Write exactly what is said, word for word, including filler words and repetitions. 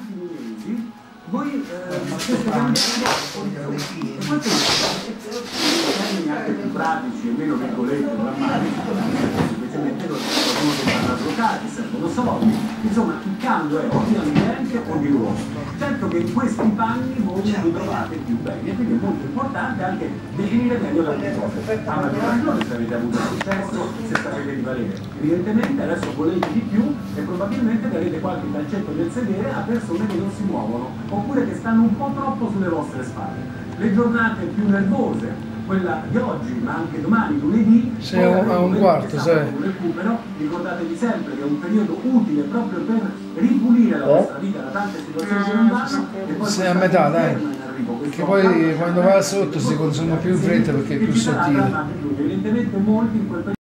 ultimi mesi voi eh, state cambiando e poi termini anche più pratici e meno virgolette drammatici, semplicemente non sono dei avvocati, servono soldi, insomma il cambio è o di ambiente o di luogo. Certo che in questi panni voi vi trovate più bene, e quindi è molto importante anche definire meglio la cosa. A maggior ragione se avete avuto successo, se sapete di valere. Evidentemente adesso volete di più e probabilmente darete qualche calcetto del sedere a persone che non si muovono oppure che stanno un po' troppo sulle vostre spalle. Le giornate più nervose, quella di oggi ma anche domani, lunedì, sì, a un quarto, sì. Recupero, ricordatevi sempre che è un periodo utile proprio per ripulire la vostra vita da tante situazioni che non vanno e poi sì, a metà, dai, perché poi quando va sotto si consuma più in fretta perché è più sottile. Evidentemente molti in quel periodo